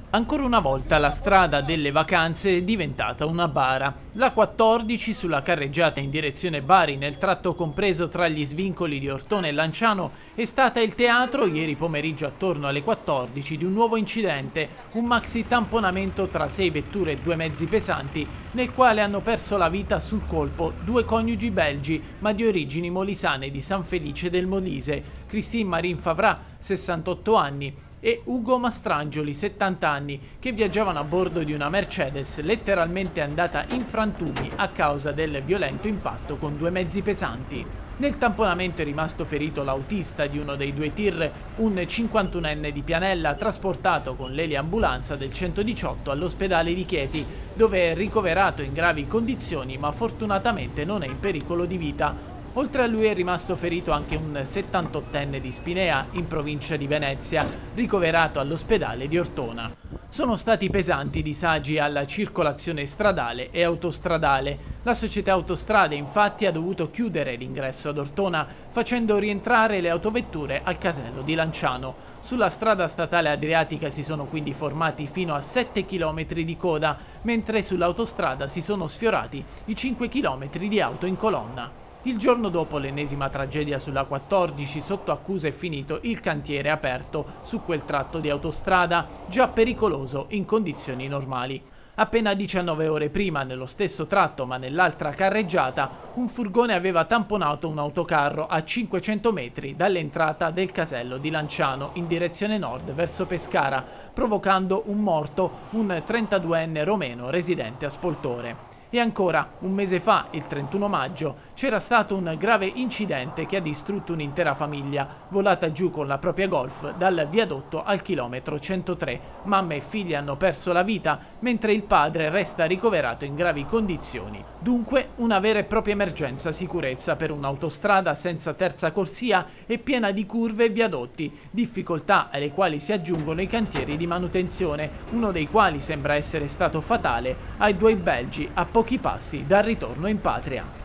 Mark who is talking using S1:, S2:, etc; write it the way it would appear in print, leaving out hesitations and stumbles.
S1: Ancora una volta la strada delle vacanze è diventata una bara. La 14 sulla carreggiata in direzione Bari, nel tratto compreso tra gli svincoli di Ortona e Lanciano, è stata il teatro ieri pomeriggio attorno alle 14 di un nuovo incidente, un maxi tamponamento tra 6 vetture e 2 mezzi pesanti, nel quale hanno perso la vita sul colpo due coniugi belgi, ma di origini molisane di San Felice del Molise, Christine Marin Favra, 68 anni, e Ugo Mastrangioli, 70 anni, che viaggiavano a bordo di una Mercedes letteralmente andata in frantumi a causa del violento impatto con due mezzi pesanti. Nel tamponamento è rimasto ferito l'autista di uno dei due tir, un 51enne di Pianella, trasportato con l'eliambulanza del 118 all'ospedale di Chieti, dove è ricoverato in gravi condizioni ma fortunatamente non è in pericolo di vita. Oltre a lui è rimasto ferito anche un 78enne di Spinea, in provincia di Venezia, ricoverato all'ospedale di Ortona. Sono stati pesanti disagi alla circolazione stradale e autostradale. La società Autostrade infatti ha dovuto chiudere l'ingresso ad Ortona, facendo rientrare le autovetture al casello di Lanciano. Sulla strada statale adriatica si sono quindi formati fino a 7 km di coda, mentre sull'autostrada si sono sfiorati i 5 km di auto in colonna. Il giorno dopo l'ennesima tragedia sulla 14, sotto accusa è finito il cantiere aperto su quel tratto di autostrada, già pericoloso in condizioni normali. Appena 19 ore prima, nello stesso tratto ma nell'altra carreggiata, un furgone aveva tamponato un autocarro a 500 metri dall'entrata del casello di Lanciano in direzione nord verso Pescara, provocando un morto, un 32enne romeno residente a Spoltore. E ancora, un mese fa, il 31 maggio, c'era stato un grave incidente che ha distrutto un'intera famiglia, volata giù con la propria Golf dal viadotto al chilometro 103. Mamma e figli hanno perso la vita, mentre il padre resta ricoverato in gravi condizioni. Dunque, una vera e propria emergenza sicurezza per un'autostrada senza terza corsia e piena di curve e viadotti, difficoltà alle quali si aggiungono i cantieri di manutenzione, uno dei quali sembra essere stato fatale ai due belgi a pochi passi dal ritorno in patria.